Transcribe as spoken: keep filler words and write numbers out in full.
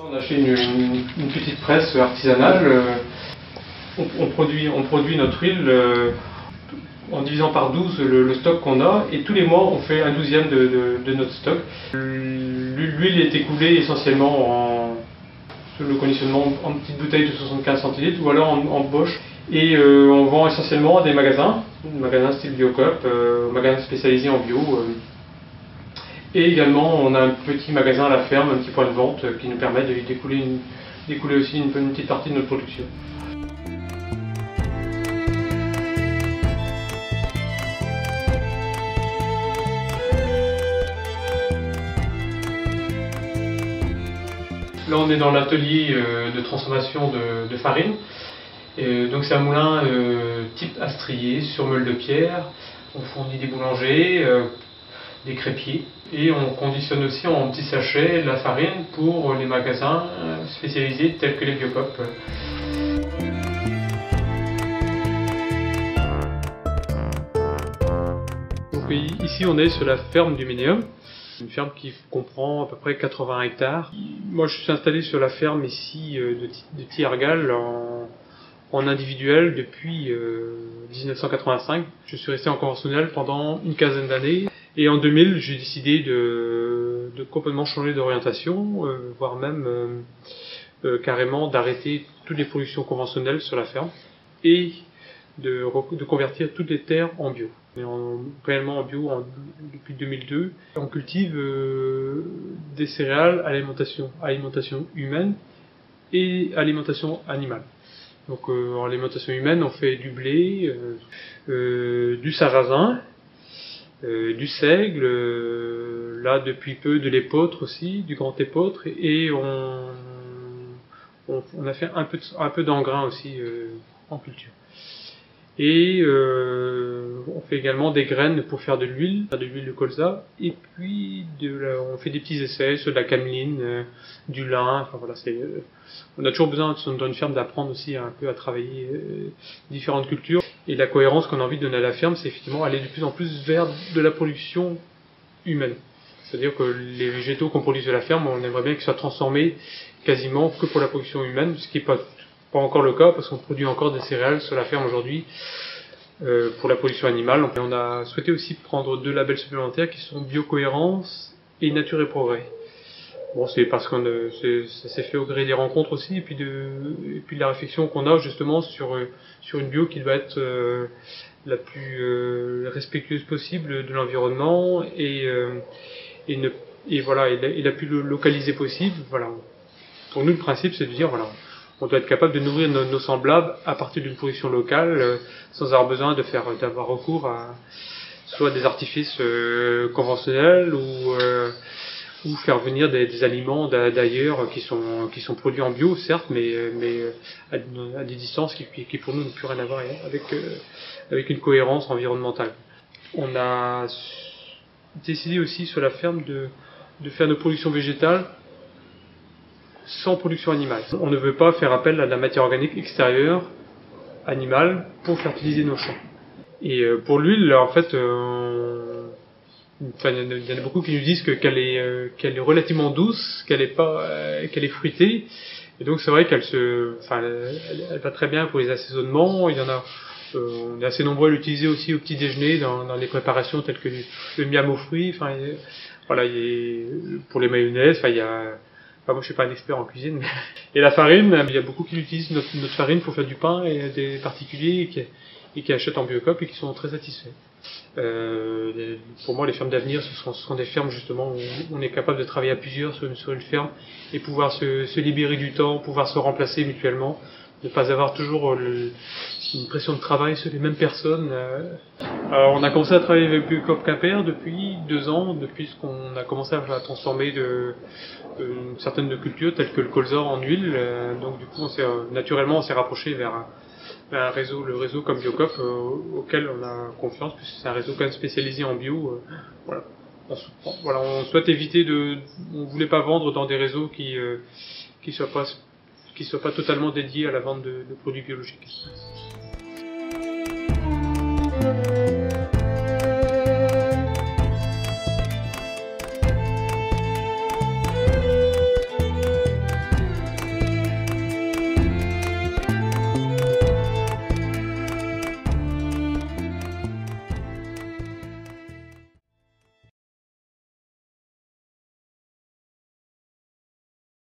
On a acheté une, une, une petite presse artisanale. On, on, produit, on produit notre huile euh, en divisant par douze le, le stock qu'on a, et tous les mois on fait un douzième de, de, de notre stock. L'huile est écoulée essentiellement en le conditionnement en petites bouteilles de soixante-quinze centilitres ou alors en, en boche. Et euh, on vend essentiellement à des magasins, magasins style Biocoop, euh, magasins spécialisés en bio. Euh, et également on a un petit magasin à la ferme, un petit point de vente euh, qui nous permet d'écouler d'écouler aussi une, une petite partie de notre production. Là on est dans l'atelier euh, de transformation de, de farine. Euh, donc c'est un moulin euh, type astrier sur meule de pierre. On fournit des boulangers, euh, des crêpiers, et on conditionne aussi en petits sachets la farine pour les magasins spécialisés tels que les Biocoop. Donc ici on est sur la ferme du Ménéum. Une ferme qui comprend à peu près quatre-vingts hectares. Moi je suis installé sur la ferme ici de, de Thiargal en, en individuel depuis euh, mille neuf cent quatre-vingt-cinq. Je suis resté en conventionnel pendant une quinzaine d'années. Et en deux mille, j'ai décidé de, de complètement changer d'orientation, euh, voire même euh, euh, carrément d'arrêter toutes les productions conventionnelles sur la ferme et de, de convertir toutes les terres en bio. On est en, réellement en bio en, depuis deux mille deux. On cultive euh, des céréales, alimentation, alimentation humaine et alimentation animale. Donc euh, en alimentation humaine, on fait du blé, euh, euh, du sarrasin, euh, du seigle, euh, là depuis peu de l'épeautre aussi, du grand épeautre, et on, on, on a fait un peu, un peu d'engrain aussi euh, en culture. Et euh, on fait également des graines pour faire de l'huile, de l'huile de colza, et puis de la, on fait des petits essais sur de la cameline, euh, du lin. Enfin voilà, c'est, euh, on a toujours besoin dans une ferme d'apprendre aussi un peu à travailler euh, différentes cultures. Et la cohérence qu'on a envie de donner à la ferme, c'est effectivement aller de plus en plus vers de la production humaine. C'est-à-dire que les végétaux qu'on produit sur la ferme, on aimerait bien qu'ils soient transformés quasiment que pour la production humaine, ce qui n'est pas Pas encore le cas parce qu'on produit encore des céréales sur la ferme aujourd'hui euh, pour la production animale. Donc, on a souhaité aussi prendre deux labels supplémentaires qui sont Biocohérence et Nature et Progrès. Bon, c'est parce qu'on euh, ça s'est fait au gré des rencontres aussi et puis de, et puis de la réflexion qu'on a justement sur euh, sur une bio qui doit être euh, la plus euh, respectueuse possible de l'environnement et euh, et, ne, et voilà et la, et la plus localisée possible. Voilà. Pour nous, le principe, c'est de dire voilà. On doit être capable de nourrir nos, nos semblables à partir d'une production locale, euh, sans avoir besoin de faire d'avoir recours à soit des artifices euh, conventionnels ou euh, ou faire venir des, des aliments d'ailleurs qui sont qui sont produits en bio, certes, mais mais à, à des distances qui, qui pour nous n'ont plus rien à voir avec euh, avec une cohérence environnementale. On a décidé aussi sur la ferme de de faire nos productions végétales sans production animale. On ne veut pas faire appel à de la matière organique extérieure, animale, pour fertiliser nos champs. Et euh, pour l'huile, en fait, euh, enfin, il y en a beaucoup qui nous disent que, qu'elle est, euh, qu'elle est relativement douce, qu'elle est pas, euh, qu'elle est fruitée. Et donc c'est vrai qu'elle se, enfin, elle, elle va très bien pour les assaisonnements. Il y en a, euh, on est assez nombreux à l'utiliser aussi au petit déjeuner dans, dans les préparations telles que le miam aux fruits. Enfin, il y a, voilà, il y a, pour les mayonnaises, enfin, il y a Enfin, moi je suis pas un expert en cuisine. Mais... Et la farine, il y a beaucoup qui utilisent notre, notre farine pour faire du pain et des particuliers et qui, et qui achètent en Biocoop et qui sont très satisfaits. Euh, les, pour moi les fermes d'avenir ce seront, ce seront des fermes justement où on est capable de travailler à plusieurs sur une, sur une ferme et pouvoir se, se libérer du temps, pouvoir se remplacer mutuellement, ne pas avoir toujours le, une pression de travail sur les mêmes personnes. Alors, on a commencé à travailler avec Biocoop Quimper depuis deux ans, depuis qu'on a commencé à transformer de, une certaine de cultures telles que le colza en huile. Donc du coup, on s'est, naturellement, on s'est rapproché vers un, vers un réseau, le réseau comme Biocoop, euh, auquel on a confiance, puisque c'est un réseau quand même spécialisé en bio. Euh, voilà. On, voilà, on souhaite éviter de, on voulait pas vendre dans des réseaux qui, euh, qui soient pas qui ne soient pas totalement dédiés à la vente de, de produits biologiques.